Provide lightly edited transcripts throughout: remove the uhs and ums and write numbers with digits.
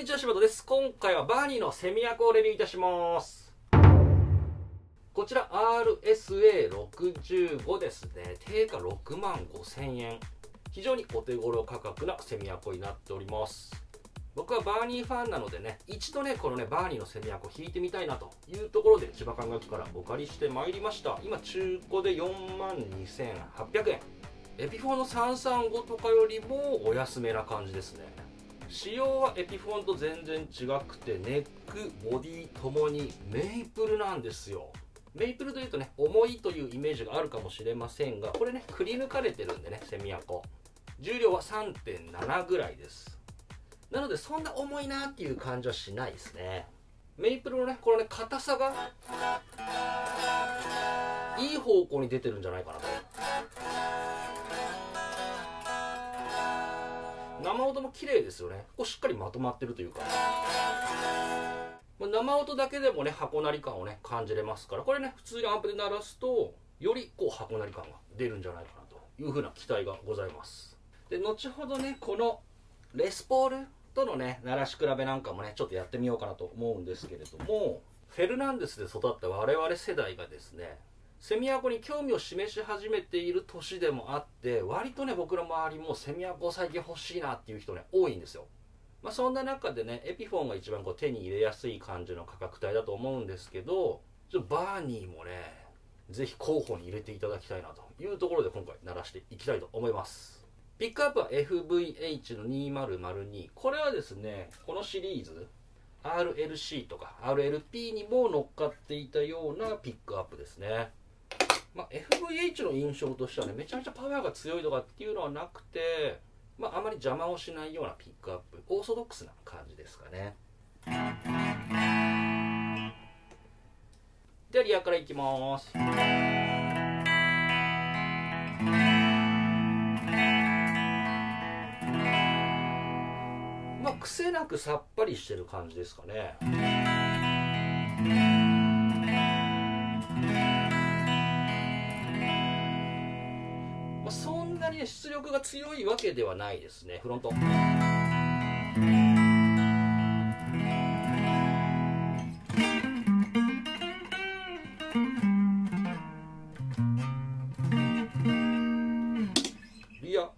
にちは、柴田です。今回はバーニーのセミアコをレビューいたします。こちら RSA65 ですね。定価65,000円。非常にお手頃価格なセミアコになっております。僕はバーニーファンなのでね、一度ね、このね、バーニーのセミアコ弾いてみたいなというところで、千葉管楽器からお借りしてまいりました。今、中古で42,800円。エピフォンの335とかよりもお安めな感じですね。仕様はエピフォンと全然違くて、ネック、ボディともにメイプルなんですよ。メイプルというとね、重いというイメージがあるかもしれませんが、これね、くり抜かれてるんでね、セミアコ。重量は 3.7 ぐらいです。なので、そんな重いなっていう感じはしないですね。メイプルのね、このね、硬さが、いい方向に出てるんじゃないかなと。生音も綺麗ですよね。ここしっかりまとまってるというか、生音だけでもね、箱鳴り感をね、感じれますから、これね、普通にアンプで鳴らすと、よりこう箱鳴り感が出るんじゃないかなというふうな期待がございます。で、後ほどね、このレスポールとのね、鳴らし比べなんかもね、ちょっとやってみようかなと思うんですけれども、フェルナンデスで育った我々世代がですね、セミアコに興味を示し始めている年でもあって、割とね、僕の周りもセミアコ最近欲しいなっていう人ね、多いんですよ。そんな中でね、エピフォンが一番こう手に入れやすい感じの価格帯だと思うんですけど、バーニーもね、ぜひ候補に入れていただきたいなというところで今回鳴らしていきたいと思います。ピックアップは FVH の2002。これはですね、このシリーズ、RLC とか RLP にも乗っかっていたようなピックアップですね。FVH の印象としてはね、めちゃめちゃパワーが強いとかっていうのはなくて、あまり邪魔をしないようなピックアップ、オーソドックスな感じですかね。ではリアからいきます。癖なくさっぱりしてる感じですかね。そんなにね、出力が強いわけではないですね。フロントリア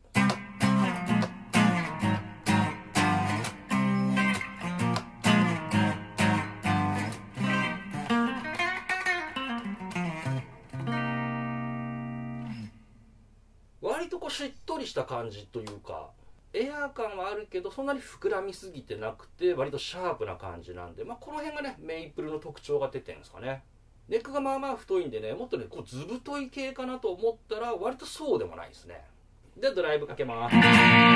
割とこうしっとりした感じというか、エアー感はあるけどそんなに膨らみすぎてなくて、割とシャープな感じなんで、この辺がね、メイプルの特徴が出てるんですかね。ネックがまあまあ太いんでね、もっとね、こう図太い系かなと思ったら割とそうでもないですね。ではドライブかけます。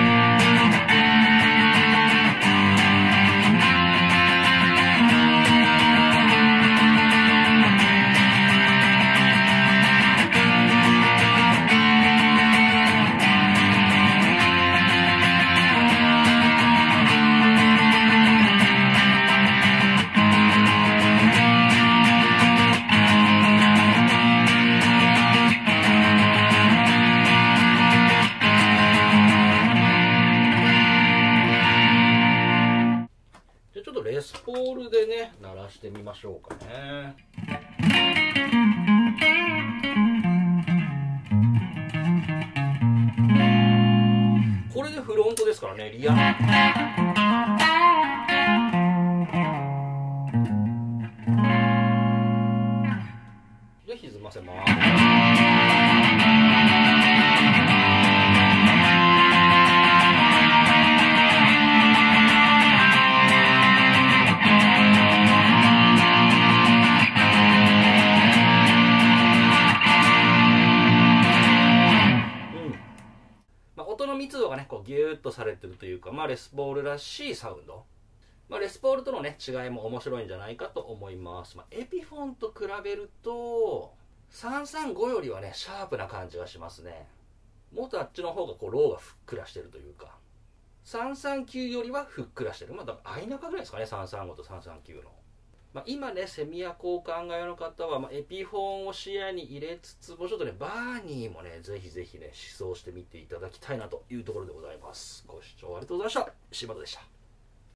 ちょっとレスポールでね、鳴らしてみましょうかね。これでフロントですからね、リアで歪ませます。音の密度がね、こうギューッとされてるというか、レスポールらしいサウンド。レスポールとのね、違いも面白いんじゃないかと思います。エピフォンと比べると、335よりはね、シャープな感じがしますね。もっとあっちの方がこうローがふっくらしてるというか、339よりはふっくらしてる。だから相中ぐらいですかね、335と339の。今ね、セミアコをお考えの方は、エピフォンを視野に入れつつ、もうちょっとね、バーニーもね、ぜひぜひね、試奏してみていただきたいなというところでございます。ご視聴ありがとうございました。柴田でした。